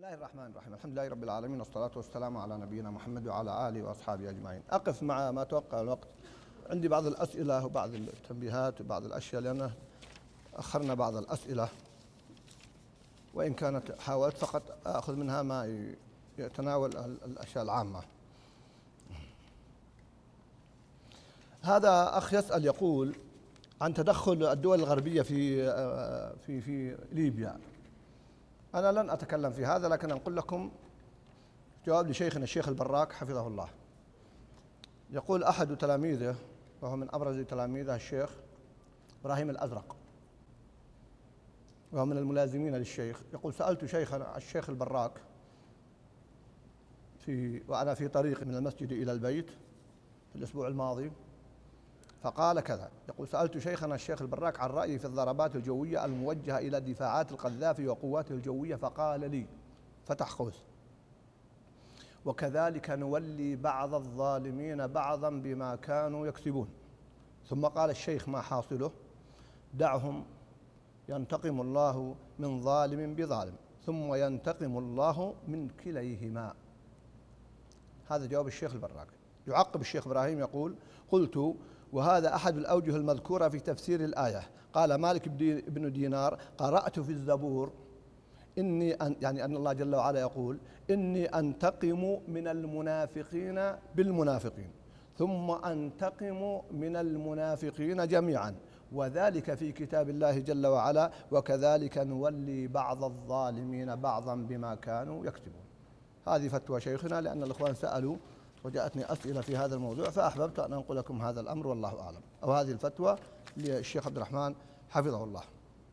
الله الرحمن الرحيم. الحمد لله رب العالمين، والصلاة والسلام على نبينا محمد وعلى آله وأصحابه أجمعين. أقف مع ما توقع الوقت. عندي بعض الأسئلة وبعض التنبيهات وبعض الأشياء، لأنه أخرنا بعض الأسئلة، وإن كانت حاولت فقط أخذ منها ما يتناول الأشياء العامة. هذا أخ يسأل يقول عن تدخل الدول الغربية في ليبيا. أنا لن أتكلم في هذا، لكن أقول لكم جواب لشيخنا الشيخ البراك حفظه الله. يقول أحد تلاميذه، وهو من أبرز تلاميذه، الشيخ إبراهيم الأزرق، وهو من الملازمين للشيخ، يقول: سألت شيخنا الشيخ البراك وأنا في طريق من المسجد إلى البيت في الأسبوع الماضي، فقال كذا. يقول: سألت شيخنا الشيخ البراك عن رأيي في الضربات الجوية الموجهة إلى دفاعات القذافي وقواته الجوية، فقال لي، فتح قوس: وكذلك نولي بعض الظالمين بعضا بما كانوا يكسبون. ثم قال الشيخ: ما حاصله؟ دعهم ينتقم الله من ظالم بظالم، ثم ينتقم الله من كليهما. هذا جواب الشيخ البراك. يعقب الشيخ إبراهيم يقول: قلت: وهذا أحد الأوجه المذكورة في تفسير الآية. قال مالك بن دينار: قرأت في الزبور يعني أن الله جل وعلا يقول: إني أنتقم من المنافقين بالمنافقين، ثم أنتقم من المنافقين جميعا، وذلك في كتاب الله جل وعلا، وكذلك نولي بعض الظالمين بعضا بما كانوا يكسبون. هذه فتوى شيخنا، لأن الإخوان سألوا وجاءتني أسئلة في هذا الموضوع، فأحببت أن أنقل لكم هذا الأمر، والله أعلم، أو هذه الفتوى للشيخ عبد الرحمن حفظه الله.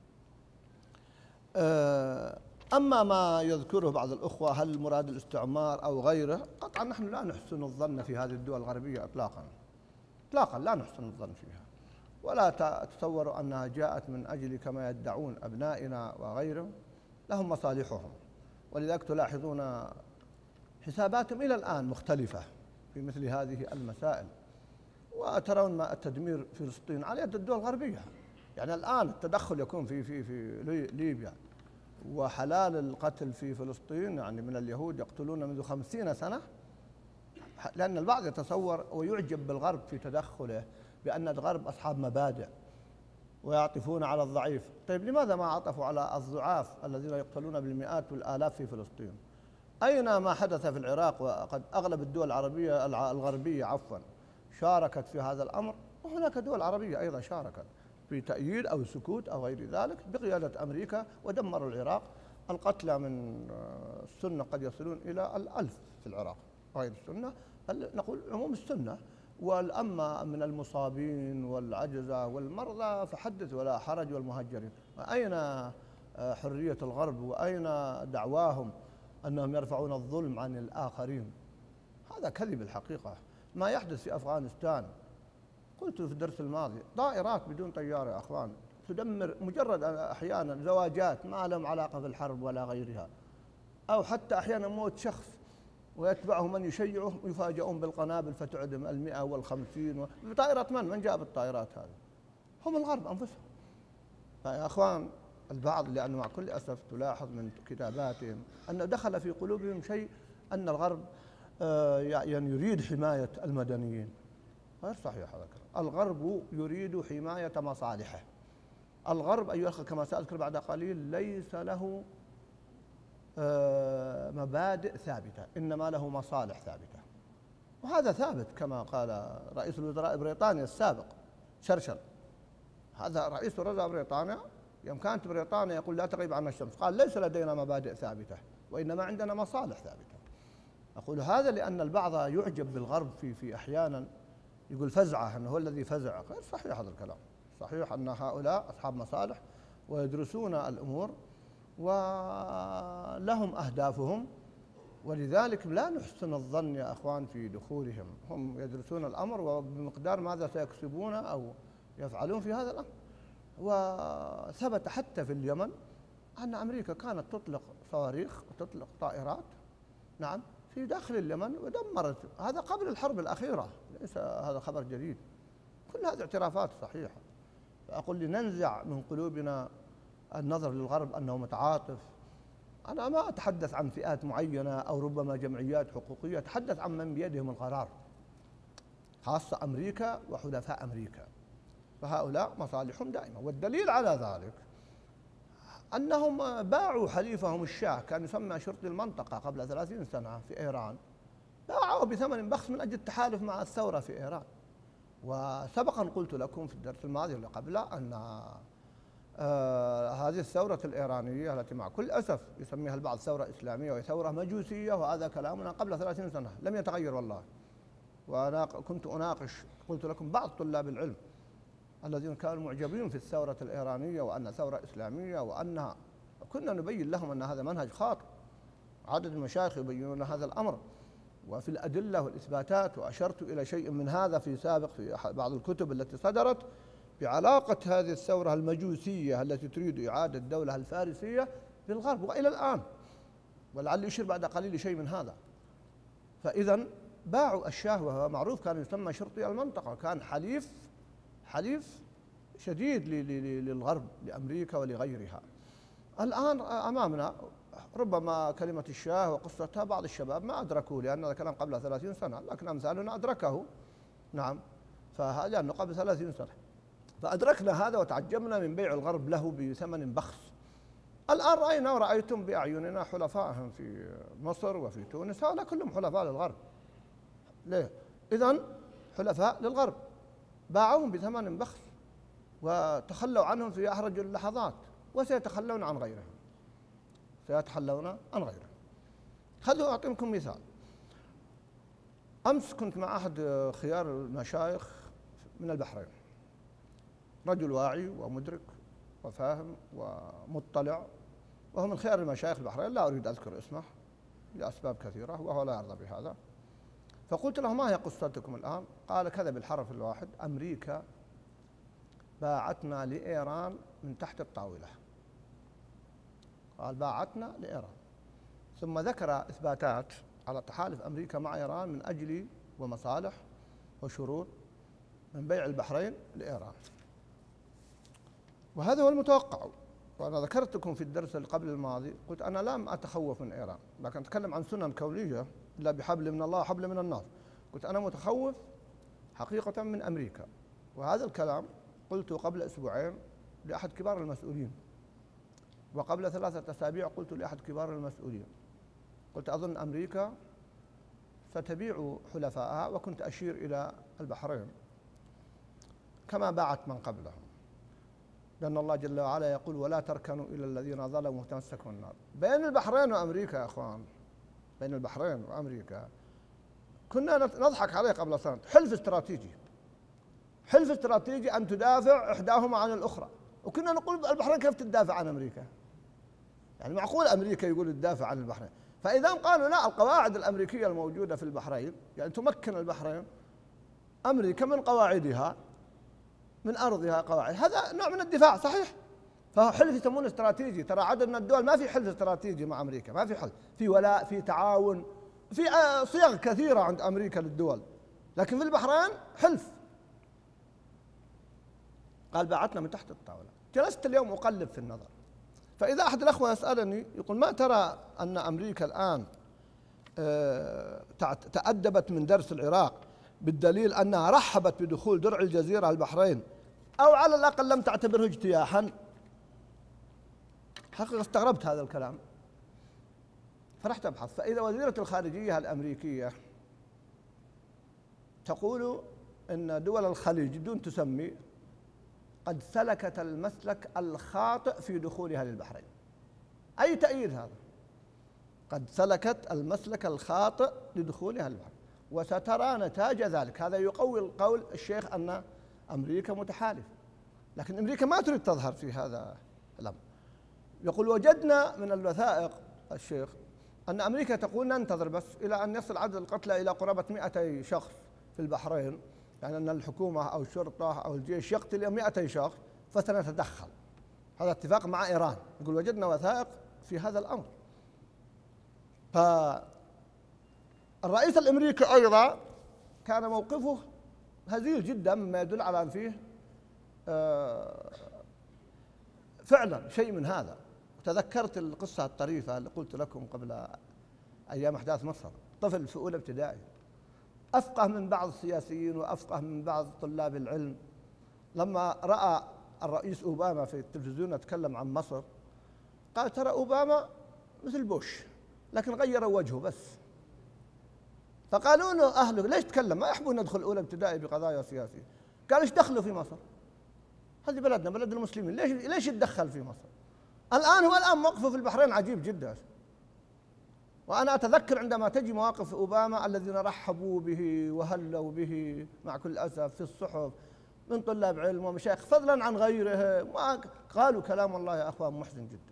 أما ما يذكره بعض الأخوة، هل مراد الاستعمار أو غيره؟ قطعا نحن لا نحسن الظن في هذه الدول الغربية إطلاقا إطلاقا، لا نحسن الظن فيها، ولا تتصوروا أنها جاءت من أجل كما يدعون أبنائنا وغيرهم. لهم مصالحهم، ولذلك تلاحظون حساباتهم إلى الآن مختلفة في مثل هذه المسائل، وترون ما التدمير في فلسطين على يد الدول الغربية. يعني الآن التدخل يكون في ليبيا، وحلال القتل في فلسطين، يعني من اليهود يقتلون منذ 50 سنة، لأن البعض يتصور ويعجب بالغرب في تدخله بأن الغرب أصحاب مبادئ ويعطفون على الضعيف. طيب لماذا ما عطفوا على الضعاف الذين يقتلون بالمئات والآلاف في فلسطين؟ أين ما حدث في العراق؟ وقد أغلب الدول العربية الغربية شاركت في هذا الأمر، وهناك دول عربية أيضا شاركت في تأييد أو سكوت أو غير ذلك بقيادة أمريكا، ودمروا العراق. القتلى من السنة قد يصلون إلى 1000 في العراق، غير السنة نقول عموم السنة. والأما من المصابين والعجزة والمرضى فحدث ولا حرج، والمهجرين. أين حرية الغرب؟ وأين دعواهم أنهم يرفعون الظلم عن الآخرين؟ هذا كذب الحقيقة. ما يحدث في أفغانستان، قلت في الدرس الماضي، طائرات بدون طيار يا أخوان تدمر مجرد أحيانا زواجات ما لهم علاقة بالحرب ولا غيرها، أو حتى أحيانا موت شخص ويتبعه من يشيعه ويفاجئون بالقنابل فتعدم 150. طائرات من جاء بالطائرات هذه؟ هم الغرب أنفسهم. فيا أخوان، البعض لأنه مع كل أسف تلاحظ من كتاباتهم أنه دخل في قلوبهم شيء أن الغرب يعني يريد حماية المدنيين. غير صحيح هذا الكلام. الغرب يريد حماية مصالحه. الغرب أيها الأخوة كما سأذكر بعد قليل ليس له مبادئ ثابتة، إنما له مصالح ثابتة، وهذا ثابت كما قال رئيس الوزراء بريطانيا السابق شرشل. هذا رئيس وزراء بريطانيا يوم كانت بريطانيا يقول لا تغيب عنا الشمس، قال ليس لدينا مبادئ ثابتة وإنما عندنا مصالح ثابتة. أقول هذا لأن البعض يعجب بالغرب في أحيانا يقول فزعة، أنه هو الذي فزع. غير صحيح هذا الكلام. صحيح أن هؤلاء أصحاب مصالح ويدرسون الأمور ولهم أهدافهم، ولذلك لا نحسن الظن يا أخوان في دخولهم. هم يدرسون الأمر وبمقدار ماذا سيكسبون أو يفعلون في هذا الأمر. وثبت حتى في اليمن أن أمريكا كانت تطلق صواريخ وتطلق طائرات، نعم، في داخل اليمن ودمرت. هذا قبل الحرب الأخيرة، ليس هذا خبر جديد. كل هذه اعترافات صحيحة. فأقول لننزع من قلوبنا النظر للغرب أنه متعاطف أنا ما أتحدث عن فئات معينة أو ربما جمعيات حقوقية، أتحدث عن من بيدهم القرار، خاصة أمريكا وحلفاء أمريكا، فهؤلاء مصالحهم دائمة. والدليل على ذلك أنهم باعوا حليفهم الشاه، كان يسمى شرطي المنطقة قبل 30 سنة في إيران، باعوه بثمن بخس من أجل التحالف مع الثورة في إيران. وسبقا قلت لكم في الدرس الماضي اللي قبله أن هذه الثورة الإيرانية التي مع كل أسف يسميها البعض ثورة إسلامية وهي ثورة مجوسية، وهذا كلامنا قبل 30 سنة لم يتغير والله. وأنا كنت أناقش، قلت لكم بعض طلاب العلم الذين كانوا معجبين في الثورة الإيرانية وأنها ثورة إسلامية وأنها، كنا نبين لهم أن هذا منهج خاطئ. عدد المشايخ يبينون هذا الأمر وفي الأدلة والإثباتات، وأشرت إلى شيء من هذا في سابق في بعض الكتب التي صدرت بعلاقة هذه الثورة المجوسية التي تريد إعادة الدولة الفارسية بالغرب وإلى الآن، ولعل يشير بعد قليل شيء من هذا. فإذا باعوا الشاه، وهو معروف كان يسمى شرطي المنطقة، كان حليف شديد للغرب، لأمريكا ولغيرها. الآن أمامنا ربما كلمة الشاه وقصتها بعض الشباب ما أدركوه، لأن هذا كلام قبل 30 سنة، لكن أمثالنا أدركه. نعم، لأنه قبل 30 سنة فأدركنا هذا وتعجبنا من بيع الغرب له بثمن بخس. الآن رأينا ورأيتم بأعيننا حلفائهم في مصر وفي تونس، هؤلاء كلهم حلفاء للغرب. ليه؟ إذن حلفاء للغرب، باعوهم بثمن بخس وتخلوا عنهم في أحرج اللحظات، وسيتخلون عن غيرهم، خذوا أعطيكم مثال. أمس كنت مع أحد خيار المشايخ من البحرين، رجل واعي ومدرك وفاهم ومطلع، وهو من خيار المشايخ البحرين، لا أريد أذكر اسمه لأسباب كثيرة وهو لا يرضى بهذا. فقلت له: ما هي قصتكم الآن؟ قال كذا بالحرف الواحد: أمريكا باعتنا لإيران من تحت الطاولة. قال باعتنا لإيران، ثم ذكر إثباتات على تحالف أمريكا مع إيران من أجل ومصالح وشروط من بيع البحرين لإيران، وهذا هو المتوقع. وأنا ذكرتكم في الدرس اللي قبل الماضي، قلت أنا لم أتخوف من إيران، لكن أتكلم عن سنن كونية، إلا بحبل من الله وحبل من الناس. قلت أنا متخوف حقيقة من أمريكا، وهذا الكلام قلته قبل أسبوعين لأحد كبار المسؤولين، وقبل 3 أسابيع قلت لأحد كبار المسؤولين، قلت أظن أمريكا ستبيع حلفائها، وكنت أشير إلى البحرين كما باعت من قبلهم، لأن الله جل وعلا يقول: ولا تركنوا إلى الذين ظلموا فتمسكوا النار. بين البحرين وأمريكا يا أخوان، بين البحرين وأمريكا كنا نضحك عليه قبل سنة، حلف استراتيجي أن تدافع إحداهما عن الأخرى، وكنا نقول البحرين كيف تدافع عن أمريكا؟ يعني معقول أمريكا يقول تدافع عن البحرين؟ فإذا قالوا لا، القواعد الأمريكية الموجودة في البحرين يعني تمكن البحرين، أمريكا من قواعدها، من أرضها قواعد، هذا نوع من الدفاع صحيح، فهو حلف يسمونه استراتيجي. ترى عدد من الدول ما في حلف استراتيجي مع أمريكا، ما في حلف، في ولاء، في تعاون، في صيغ كثيرة عند أمريكا للدول، لكن في البحرين حلف. قال باعتنا من تحت الطاولة. جلست اليوم أقلب في النظر، فإذا أحد الأخوة يسألني يقول: ما ترى أن أمريكا الآن تأدبت من درس العراق بالدليل أنها رحبت بدخول درع الجزيرة البحرين، أو على الأقل لم تعتبره اجتياحا؟ حقيقة استغربت هذا الكلام، فرحت أبحث، فإذا وزيرة الخارجية الأمريكية تقول أن دول الخليج دون تسمي قد سلكت المسلك الخاطئ في دخولها للبحرين. أي تأييد هذا؟ قد سلكت المسلك الخاطئ لدخولها للبحرين، وسترى نتاج ذلك. هذا يقوي قول الشيخ أن أمريكا متحالف، لكن أمريكا ما تريد تظهر في هذا الأمر. يقول: وجدنا من الوثائق الشيخ أن أمريكا تقول ننتظر بس إلى أن يصل عدد القتلى إلى قرابة 200 شخص في البحرين، يعني أن الحكومة أو الشرطة أو الجيش يقتل 200 شخص فسنتدخل. هذا اتفاق مع إيران. يقول: وجدنا وثائق في هذا الأمر. فالرئيس الأمريكي أيضا كان موقفه هزيل جدا، مما يدل على أن فيه فعلا شيء من هذا. وتذكرت القصة الطريفة اللي قلت لكم قبل أيام أحداث مصر. طفل في أولى ابتدائي أفقه من بعض السياسيين وأفقه من بعض طلاب العلم، لما رأى الرئيس أوباما في التلفزيون يتكلم عن مصر قال ترى أوباما مثل بوش لكن غيروا وجهه بس. فقالوا له أهله ليش تكلم، ما يحبون ندخل أولى ابتدائي بقضايا سياسية. قال ايش دخلوا في مصر؟ هذه بلدنا بلد المسلمين، ليش يتدخل في مصر؟ الآن موقفه في البحرين عجيب جدا. وأنا أتذكر عندما تجي مواقف أوباما الذين رحبوا به وهلوا به مع كل أسف في الصحف من طلاب علم ومشايخ فضلا عن غيره، قالوا كلام والله يا أخوان محزن جدا.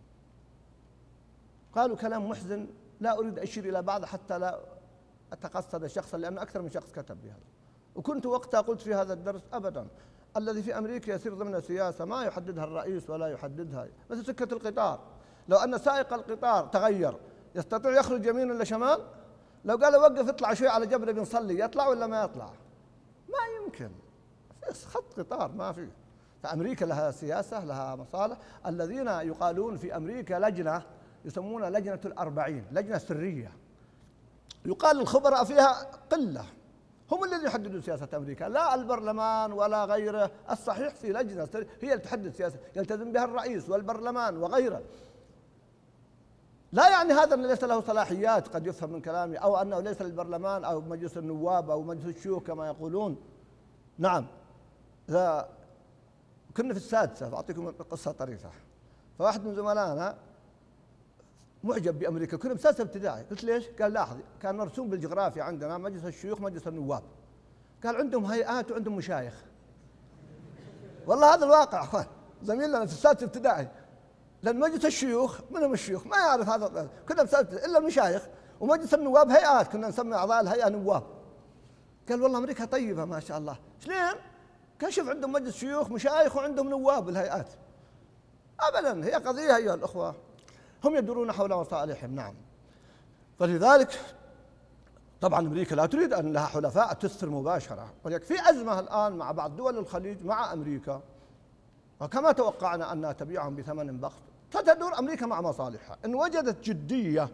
قالوا كلام محزن لا أريد أشير إلى بعض حتى لا أتقصد شخصا، لأن أكثر من شخص كتب بهذا. وكنت وقتها قلت في هذا الدرس أبدا الذي في أمريكا يسير ضمن سياسة ما يحددها الرئيس ولا يحددها، مثل سكة القطار. لو أن سائق القطار تغير يستطيع يخرج يمين ولا شمال؟ لو قال وقف اطلع شوي على جبل بنصلي يطلع ولا ما يطلع؟ ما يمكن، خط قطار ما في. فأمريكا لها سياسة لها مصالح. الذين يقالون في أمريكا لجنة يسمونها لجنة الأربعين، لجنة سرية يقال الخبراء فيها قلة، هم الذين يحددون سياسة أمريكا لا البرلمان ولا غيره. الصحيح في لجنة سرية هي اللي تحدد سياسة يلتزم بها الرئيس والبرلمان وغيره. لا يعني هذا أنه ليس له صلاحيات قد يفهم من كلامي، أو أنه ليس للبرلمان أو مجلس النواب أو مجلس الشيوخ كما يقولون. نعم، إذا كنا في السادسة بعطيكم قصة طريفة. فواحد من زملائنا معجب بأمريكا، كنا في سادسة ابتدائي. قلت ليش؟ قال لاحظ كان مرسوم بالجغرافيا عندنا مجلس الشيوخ مجلس النواب، قال عندهم هيئات وعندهم مشايخ. والله هذا الواقع أخوان، زميلنا في السادسة ابتدائي، لأن مجلس الشيوخ منهم الشيوخ ما يعرف هذا، كنا في سادسة إلا المشايخ، ومجلس النواب هيئات كنا نسمي أعضاء الهيئة نواب. قال والله أمريكا طيبة ما شاء الله. شلون؟ كشف عندهم مجلس شيوخ مشايخ وعندهم نواب الهيئات. أبدا، هي قضية أيها الأخوة هم يدورون حول مصالحهم. نعم، فلذلك طبعا أمريكا لا تريد أن لها حلفاء تثر مباشرة، ولكن في أزمة الآن مع بعض دول الخليج مع أمريكا، وكما توقعنا أنها تبيعهم بثمن بخس. ستدور أمريكا مع مصالحها إن وجدت جدية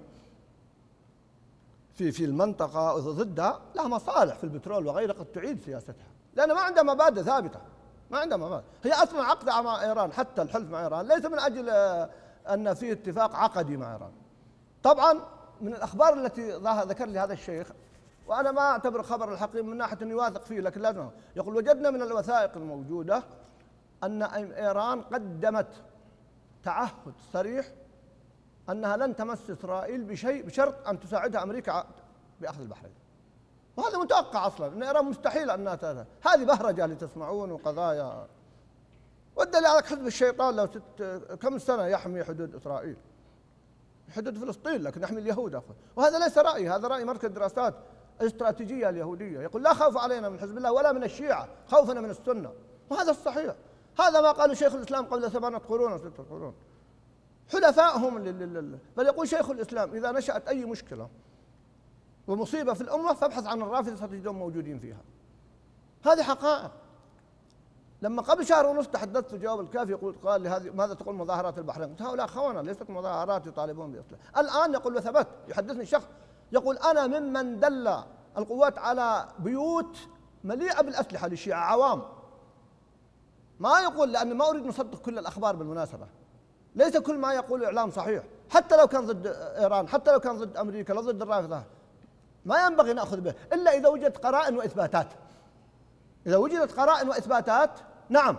في المنطقة ضدها، لها مصالح في البترول وغيره قد تعيد سياستها، لأن ما عندها مبادئ ثابتة، ما عندها مبادئ. هي أصلا عقدها مع إيران، حتى الحلف مع إيران ليس من أجل أن في اتفاق عقدي مع إيران. طبعا من الأخبار التي ذكر لي هذا الشيخ، وأنا ما أعتبر خبر الحقيقي من ناحية أني واثق فيه، لكن لازم يقول وجدنا من الوثائق الموجودة أن إيران قدمت تعهد صريح أنها لن تمس إسرائيل بشيء بشرط أن تساعدها أمريكا بأخذ البحرين. وهذا متوقع أصلا، أن إيران مستحيل أنها تذهب. هذه بهرجة اللي تسمعون وقضايا. والدليل على حزب الشيطان لو كم سنة يحمي حدود إسرائيل، حدود فلسطين، لكن يحمي اليهود أخوة. وهذا ليس رأيي، هذا رأي مركز الدراسات الاستراتيجية اليهودية، يقول لا خوف علينا من حزب الله ولا من الشيعة، خوفنا من السنة. وهذا الصحيح، هذا ما قاله شيخ الإسلام قبل 8 قرون أو 6 قرون. حلفائهم بل يقول شيخ الإسلام إذا نشأت أي مشكلة ومصيبة في الأمة فابحث عن الرافضة ستجدهم موجودين فيها. هذه حقائق. لما قبل شهر ونصف تحدثت في جواب الكافي قال لي هذه ماذا تقول مظاهرات البحرين؟ قلت هؤلاء خونة ليست مظاهرات يطالبون بإصلاح. الآن يقول وثبت، يحدثني شخص يقول أنا ممن دل القوات على بيوت مليئة بالأسلحة للشيعة عوام. ما يقول، لأن ما أريد نصدق كل الأخبار بالمناسبة، ليس كل ما يقول الإعلام صحيح، حتى لو كان ضد إيران، حتى لو كان ضد أمريكا، لا ضد الرافضة، ما ينبغي نأخذ به إلا إذا وجدت قرائن وإثباتات. إذا وجدت قرائن وإثباتات نعم.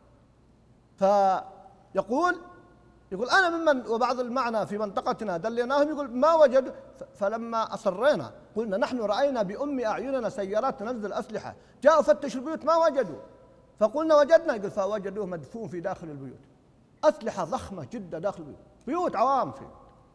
فيقول أنا ممن، وبعض المعنى في منطقتنا دليناهم، يقول ما وجدوا، فلما أصرينا قلنا نحن رأينا بأم أعيننا سيارات تنزل أسلحة، جاءوا فتشوا البيوت ما وجدوا، فقلنا وجدنا، يقول فوجدوه مدفون في داخل البيوت، أسلحة ضخمة جدا داخل البيوت، بيوت عوام فيه.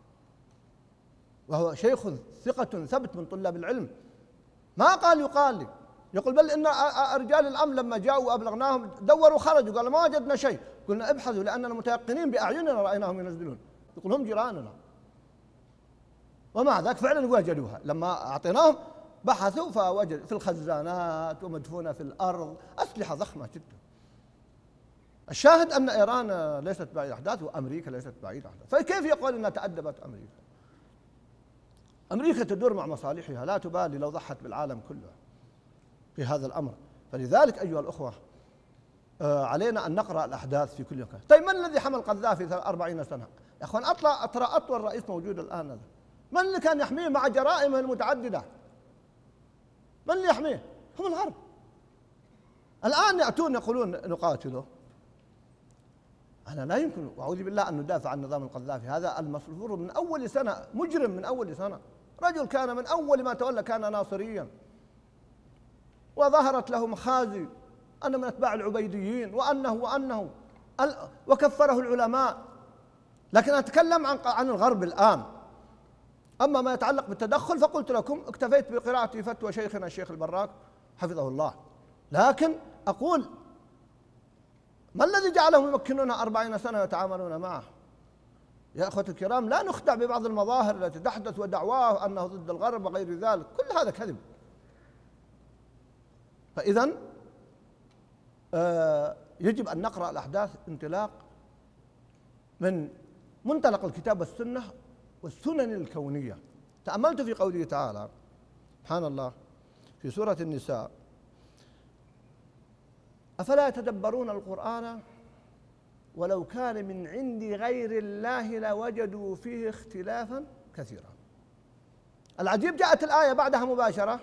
وهو شيخ ثقة ثبت من طلاب العلم، ما قال يقال لي، يقول بل إن رجال الأمن لما جاءوا وأبلغناهم دوروا خرجوا قالوا ما وجدنا شيء، قلنا ابحثوا لأننا متيقنين بأعيننا رأيناهم ينزلون، يقول هم جيراننا. ومع ذلك فعلا وجدوها، لما أعطيناهم بحثوا فوجدوا في الخزانات ومدفونة في الأرض أسلحة ضخمة جدا. الشاهد أن إيران ليست بعيدة أحداث وأمريكا ليست بعيدة أحداث، فكيف يقول أنها تأدبت أمريكا؟ أمريكا تدور مع مصالحها، لا تبالي لو ضحت بالعالم كله في هذا الأمر. فلذلك أيها الأخوة علينا أن نقرأ الأحداث في كل مكان. طيب من الذي حمل قذافي 40 سنة؟ يا أخوان ترى أطول رئيس موجود الآن هذا، من اللي كان يحميه مع جرائمه المتعددة؟ من اللي يحميه؟ هم الغرب. الآن يأتون يقولون نقاتله. أنا لا يمكن وأعوذ بالله أن ندافع عن نظام القذافي، هذا المفروض من أول سنة مجرم، من أول سنة رجل كان من أول ما تولى كان ناصريا، وظهرت له مخازي أنه من أتباع العبيديين وأنه وكفره العلماء. لكن أتكلم عن الغرب الآن. أما ما يتعلق بالتدخل فقلت لكم اكتفيت بقراءة فتوى شيخنا الشيخ البراك حفظه الله. لكن أقول ما الذي جعلهم يمكنون 40 سنة يتعاملون معه؟ يا أخوة الكرام لا نخدع ببعض المظاهر التي تحدث ودعواه أنه ضد الغرب وغير ذلك، كل هذا كذب. فإذا يجب أن نقرأ الأحداث انطلاق من منطلق الكتاب والسنة والسنن الكونية. تأملت في قوله تعالى سبحان الله في سورة النساء: أفلا يتدبرون القرآن ولو كان من عند غير الله لوجدوا فيه اختلافا كثيرا. العجيب جاءت الآية بعدها مباشرة.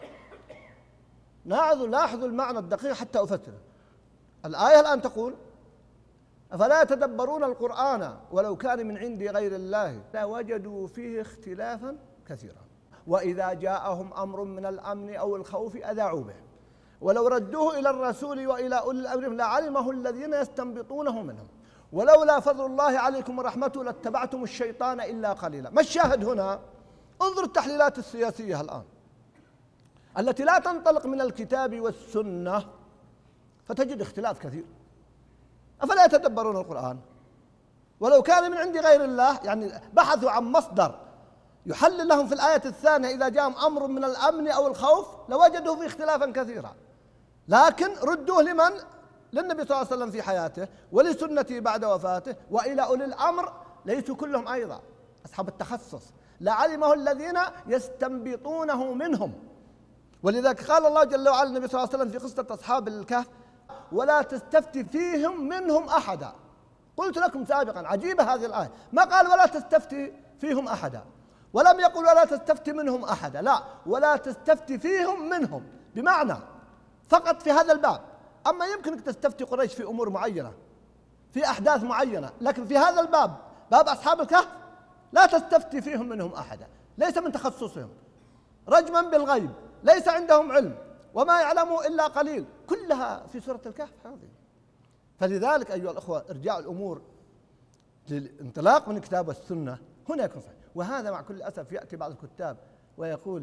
لاحظوا المعنى الدقيق حتى أفسره. الآية الآن تقول: أفلا يتدبرون القرآن ولو كان من عند غير الله لوجدوا فيه اختلافا كثيرا وإذا جاءهم أمر من الأمن أو الخوف أذاعوا به ولو ردوه إلى الرسول وإلى أولي الأمر لعلمه الذين يستنبطونه منهم ولولا فضل الله عليكم ورحمته لاتبعتم الشيطان إلا قليلا. ما الشاهد هنا؟ انظر التحليلات السياسية الآن التي لا تنطلق من الكتاب والسنة فتجد اختلاف كثير. أفلا يتدبرون القرآن ولو كان من عند غير الله، يعني بحثوا عن مصدر يحلل لهم في الآية الثانية إذا جاءهم أمر من الأمن أو الخوف لوجدوا فيه اختلافا كثيرا. لكن ردوه لمن؟ للنبي صلى الله عليه وسلم في حياته ولسنته بعد وفاته وإلى أولي الأمر ليسوا كلهم أيضا أصحاب التخصص لعلمه الذين يستنبطونه منهم. ولذلك قال الله جل وعلا النبي صلى الله عليه وسلم في قصة أصحاب الكهف: ولا تستفتي فيهم منهم أحدا. قلت لكم سابقا عجيبة هذه الآية، ما قال ولا تستفتي فيهم أحدا، ولم يقل ولا تستفتي منهم أحدا، لا، ولا تستفتي فيهم منهم، بمعنى فقط في هذا الباب. أما يمكنك تستفتي قريش في أمور معينة في أحداث معينة، لكن في هذا الباب، باب أصحاب الكهف، لا تستفتي فيهم منهم أحدا، ليس من تخصصهم، رجما بالغيب، ليس عندهم علم، وما يعلمه إلا قليل، كلها في سورة الكهف هذه. فلذلك أيها الأخوة ارجاع الأمور للانطلاق من الكتاب والسنة هنا يكون صحيح. وهذا مع كل أسف يأتي بعض الكتاب ويقول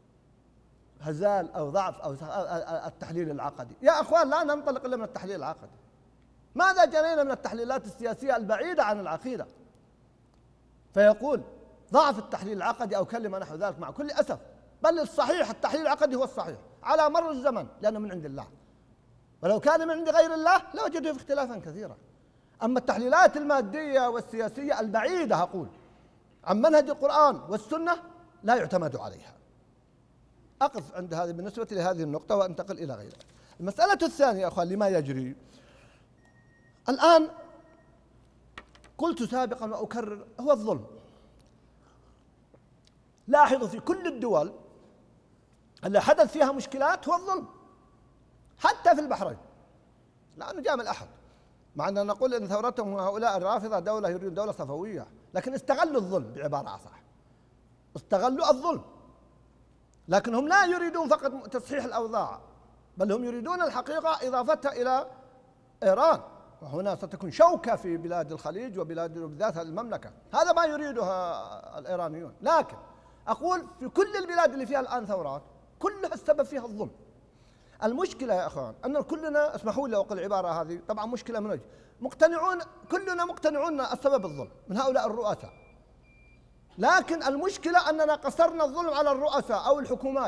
هزال أو ضعف أو التحليل العقدي. يا أخوان لا ننطلق إلا من التحليل العقدي. ماذا جنينا من التحليلات السياسية البعيدة عن العقيدة؟ فيقول ضعف التحليل العقدي أو كلمة نحو ذلك مع كل أسف. بل الصحيح التحليل العقدي هو الصحيح على مر الزمن لأنه من عند الله، ولو كان من عند غير الله لوجدوا في اختلافا كثيرا. أما التحليلات المادية والسياسية البعيدة أقول عن منهج القرآن والسنة لا يعتمد عليها. أقف عند هذه بالنسبة لهذه النقطة وأنتقل إلى غيرها. المسألة الثانية يا أخوان لما يجري الآن، قلت سابقا وأكرر، هو الظلم. لاحظوا في كل الدول اللي حدث فيها مشكلات هو الظلم، حتى في البحرين لا نجامل أحد، مع أننا نقول أن ثورتهم هؤلاء الرافضة دولة يريدون دولة صفوية، لكن استغلوا الظلم بعبارة أصح، استغلوا الظلم. لكن هم لا يريدون فقط تصحيح الأوضاع، بل هم يريدون الحقيقة إضافتها إلى إيران، وهنا ستكون شوكة في بلاد الخليج وبلاد بالذات المملكة. هذا ما يريدها الإيرانيون. لكن أقول في كل البلاد اللي فيها الآن ثورات كلها السبب فيها الظلم. المشكلة يا أخوان أن كلنا، اسمحوا لي أقول العبارة هذه، طبعا مشكلة من وجه، كلنا مقتنعون السبب الظلم من هؤلاء الرؤساء، لكن المشكلة أننا قصرنا الظلم على الرؤساء أو الحكومات،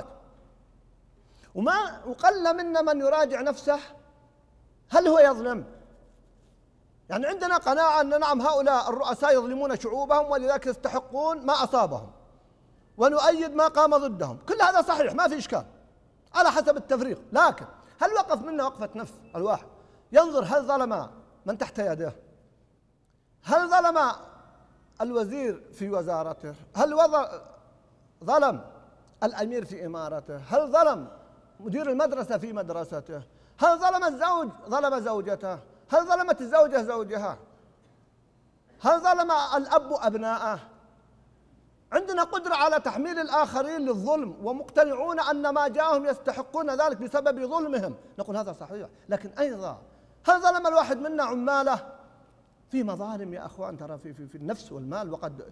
وقل منا من يراجع نفسه هل هو يظلم؟ يعني عندنا قناعة أن نعم هؤلاء الرؤساء يظلمون شعوبهم ولذلك يستحقون ما أصابهم، ونؤيد ما قام ضدهم، كل هذا صحيح ما في إشكال على حسب التفريق. لكن هل وقف منا وقفة نفس الواحد ينظر هل ظلم من تحت يده؟ هل ظلم الوزير في وزارته؟ هل ظلم الأمير في إمارته؟ هل ظلم مدير المدرسة في مدرسته؟ هل ظلم الزوج ظلم زوجته؟ هل ظلمت الزوجة زوجها؟ هل ظلم الأب أبناءه؟ عندنا قدرة على تحميل الآخرين للظلم ومقتنعون أن ما جاءهم يستحقون ذلك بسبب ظلمهم، نقول هذا صحيح. لكن أيضا هل ظلم الواحد منا عماله؟ في مظالم يا أخوان ترى في النفس والمال، وقد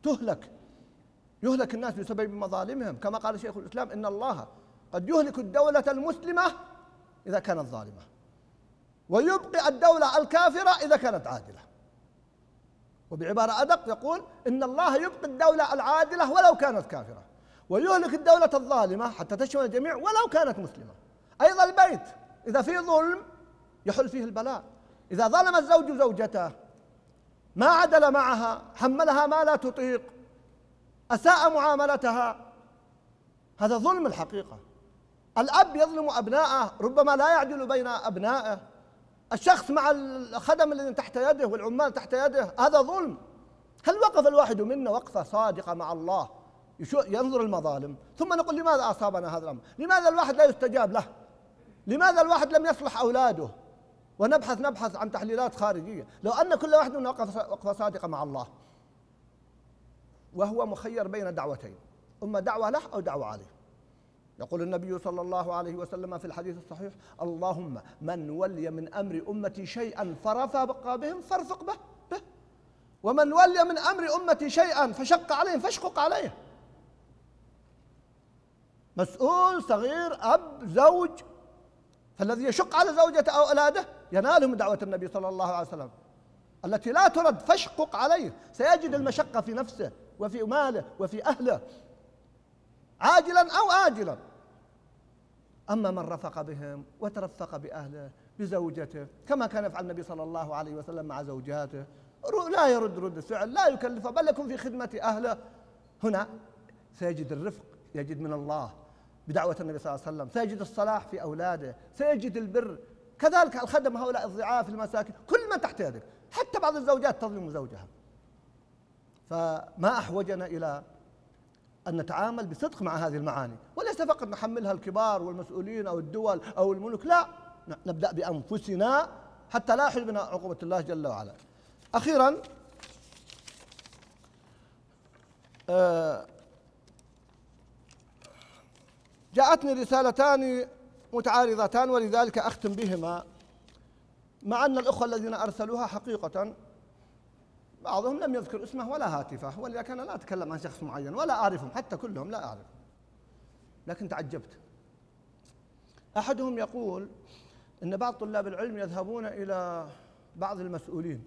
يهلك الناس بسبب مظالمهم، كما قال شيخ الإسلام إن الله قد يهلك الدولة المسلمة إذا كانت ظالمة، ويبقي الدولة الكافرة إذا كانت عادلة. وبعبارة أدق يقول إن الله يبقي الدولة العادلة ولو كانت كافرة، ويهلك الدولة الظالمة حتى تشمل الجميع ولو كانت مسلمة. أيضا البيت إذا فيه ظلم يحل فيه البلاء. إذا ظلم الزوج زوجته، ما عدل معها، حملها ما لا تطيق، أساء معاملتها، هذا ظلم الحقيقة. الأب يظلم أبناءه، ربما لا يعدل بين أبنائه. الشخص مع الخدم الذين تحت يده والعمال تحت يده، هذا ظلم. هل وقف الواحد منا وقفة صادقة مع الله ينظر المظالم ثم نقول لماذا أصابنا هذا الأمر؟ لماذا الواحد لا يستجاب له؟ لماذا الواحد لم يصلح أولاده؟ ونبحث عن تحليلات خارجية. لو أن كل واحد منا وقفة صادقة مع الله وهو مخير بين دعوتين، إما دعوة له أو دعوة عليه. يقول النبي صلى الله عليه وسلم في الحديث الصحيح: اللهم من ولي من أمر أمتي شيئا فرفق بهم فارفق به، ومن ولي من أمر أمتي شيئا فشق عليهم فاشقق عليه. مسؤول صغير، أب، زوج، فالذي يشق على زوجته أو أولاده ينالهم من دعوة النبي صلى الله عليه وسلم التي لا ترد، فاشقق عليه. سيجد المشقة في نفسه وفي ماله وفي أهله عاجلا أو آجلا. أما من رفق بهم وترفق بأهله بزوجته كما كان يفعل النبي صلى الله عليه وسلم مع زوجاته، لا يرد رد الفعل، لا يكلفه، بل يكون في خدمة أهله، هنا سيجد الرفق، يجد من الله بدعوة النبي صلى الله عليه وسلم، سيجد الصلاح في أولاده، سيجد البر. كذلك الخدم هؤلاء الضعاف المساكين، كل من تحت يدك. حتى بعض الزوجات تظلم زوجها. فما أحوجنا إلى أن نتعامل بصدق مع هذه المعاني، وليس فقط نحملها الكبار والمسؤولين أو الدول أو الملوك، لا، نبدأ بأنفسنا حتى لا يحل بنا عقوبة الله جل وعلا. أخيرا جاءتني رسالتان متعارضتان ولذلك أختم بهما، مع أن الأخوة الذين أرسلوها حقيقة بعضهم لم يذكر اسمه ولا هاتفه، ولذلك أنا لا أتكلم عن شخص معين ولا أعرفهم، حتى كلهم لا أعرفهم، لكن تعجبت. أحدهم يقول إن بعض طلاب العلم يذهبون إلى بعض المسؤولين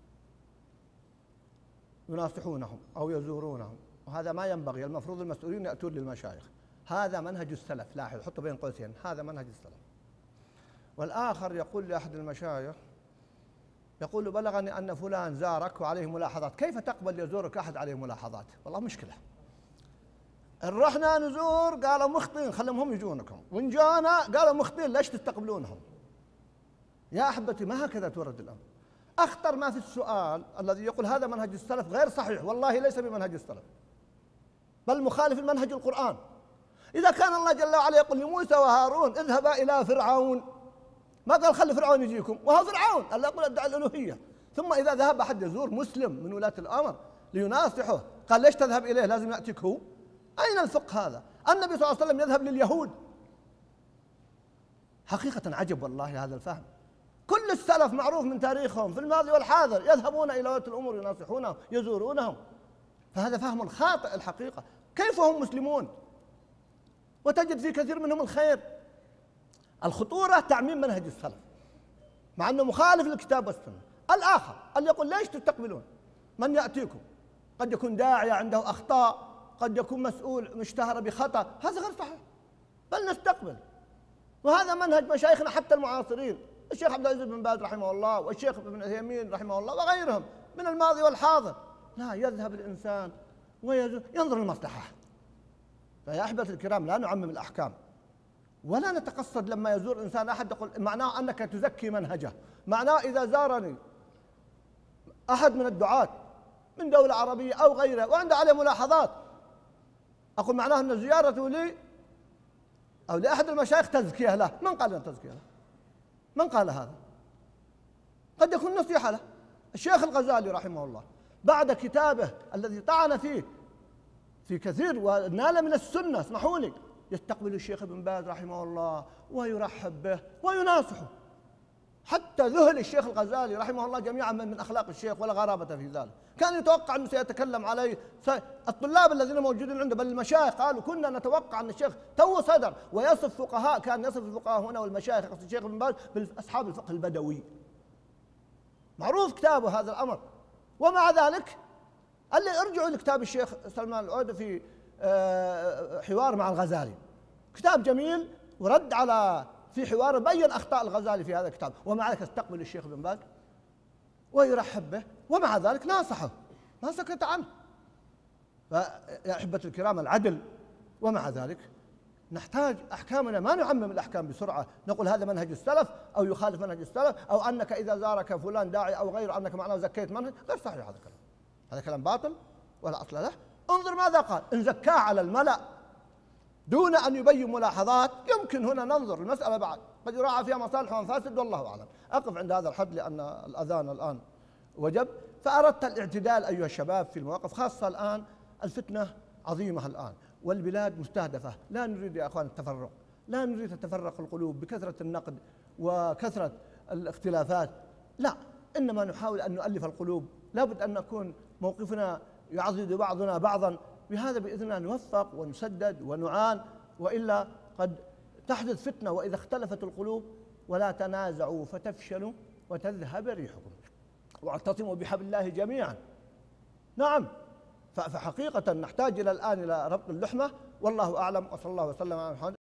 يناصحونهم أو يزورونهم، وهذا ما ينبغي. المفروض المسؤولين يأتون للمشايخ، هذا منهج السلف، لاحظ حطوا بين قوسين، هذا منهج السلف. والآخر يقول لأحد المشايخ، يقول: بلغني أن فلان زارك وعليه ملاحظات، كيف تقبل يزورك أحد عليه ملاحظات؟ والله مشكلة. إن رحنا نزور قالوا مخطئين، خلهم هم يجونكم، وإن جانا قالوا مخطئين، ليش تستقبلونهم؟ يا أحبتي ما هكذا تورد الأمر. أخطر ما في السؤال الذي يقول هذا منهج السلف غير صحيح، والله ليس بمنهج السلف، بل مخالف المنهج القرآن. إذا كان الله جل وعلا يقول لموسى وهارون: اذهبا إلى فرعون، ما قال خلي فرعون يجيكم، وهو فرعون الله يقول ادعى الألوهية. ثم إذا ذهب أحد يزور مسلم من ولاة الأمر ليناصحه قال: ليش تذهب إليه؟ لازم يأتيك هو. أين الفقه هذا؟ النبي صلى الله عليه وسلم يذهب لليهود. حقيقة عجب والله هذا الفهم. كل السلف معروف من تاريخهم في الماضي والحاضر يذهبون إلى ولاة الأمور يناصحونهم يزورونهم، فهذا فهم خاطئ الحقيقة. كيف هم مسلمون وتجد في كثير منهم الخير؟ الخطورة تعميم منهج السلف مع أنه مخالف للكتاب والسنة. الآخر اللي يقول: ليش تستقبلون من يأتيكم؟ قد يكون داعية عنده أخطاء، قد يكون مسؤول مشتهر بخطأ، هذا غير صحيح، بل نستقبل. وهذا منهج مشايخنا حتى المعاصرين، الشيخ عبد العزيز بن باز رحمه الله والشيخ ابن عثيمين رحمه الله وغيرهم من الماضي والحاضر. لا، يذهب الإنسان وينظر للمصلحة. فيا أحبة الكرام، لا نعمم الأحكام ولا نتقصد لما يزور إنسان أحد يقول معناه أنك تزكي منهجه. معناه إذا زارني أحد من الدعاة من دولة عربية أو غيرها وعنده عليه ملاحظات، أقول معناه أن زيارته لي أو لأحد المشايخ تزكية له. من قال أن تزكية له؟ من قال هذا؟ قد يكون نصيحة له. الشيخ الغزالي رحمه الله بعد كتابه الذي طعن فيه في كثير ونال من السنة، اسمحوا لي، يستقبل الشيخ ابن باز رحمه الله ويرحب به ويناصحه، حتى ذهل الشيخ الغزالي رحمه الله جميعا من أخلاق الشيخ ولا غرابة في ذلك. كان يتوقع أنه سيتكلم عليه الطلاب الذين موجودين عنده، بل المشايخ قالوا كنا نتوقع أن الشيخ تو صدر ويصف فقهاء، كان يصف الفقهاء هنا والمشايخ الشيخ ابن باز بأصحاب الفقه البدوي، معروف كتابه هذا الأمر. ومع ذلك قال لي ارجعوا لكتاب الشيخ سلمان العودة في حوار مع الغزالي، كتاب جميل ورد على في حوار بين أخطاء الغزالي في هذا الكتاب. ومع ذلك استقبل الشيخ ابن باز ويرحب به، ومع ذلك ناصحه ما سكت عنه. فيا أحبة الكرام، العدل. ومع ذلك نحتاج أحكامنا ما نعمم الأحكام بسرعة، نقول هذا منهج السلف أو يخالف منهج السلف، أو أنك إذا زارك فلان داعي أو غيره أنك معناه زكيت منهج. غير صحيح هذا الكلام، هذا كلام باطل ولا أصل له. انظر ماذا قال، إن زكاه على الملأ دون أن يبين ملاحظات، يمكن هنا ننظر المسألة بعد قد يراعى فيها مصالح ومفاسد، والله أعلم. أقف عند هذا الحد لأن الأذان الآن وجب. فأردت الاعتدال أيها الشباب في المواقف، خاصة الآن الفتنة عظيمة الآن والبلاد مستهدفة. لا نريد يا أخوان التفرق، لا نريد تتفرق القلوب بكثرة النقد وكثرة الاختلافات، لا، إنما نحاول أن نؤلف القلوب. لابد أن نكون موقفنا يعضد بعضنا بعضا، بهذا بإذن الله نوفق ونسدد ونعان، وإلا قد تحدث فتنة. وإذا اختلفت القلوب ولا تنازعوا فتفشلوا وتذهب ريحكم واعتصموا بحبل الله جميعا. نعم، فحقيقة نحتاج إلى الآن إلى ربط اللحمة، والله أعلم، وصلى الله وسلم على محمد.